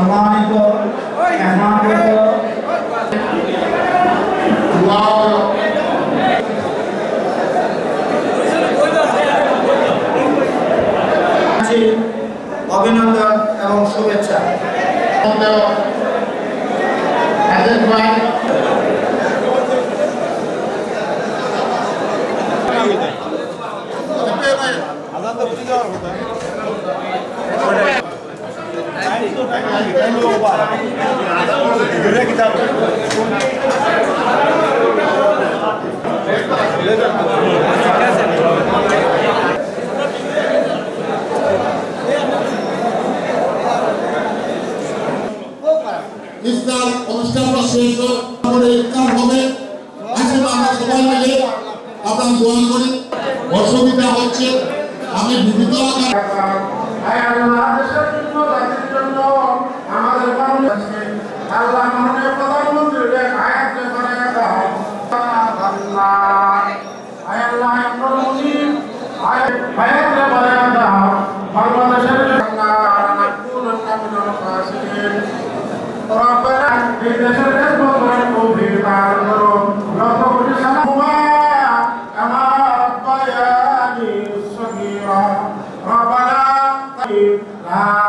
সম্মানিত অভিনন্দন এবং শুভেচ্ছা। ইফতার অনুষ্ঠানটা শেষ করে ইফতার হবে। আসলে আমরা সবাই মিলে আমরা দোয়া করি। অসুবিধা হচ্ছে আমি বিভিন্ন ربنا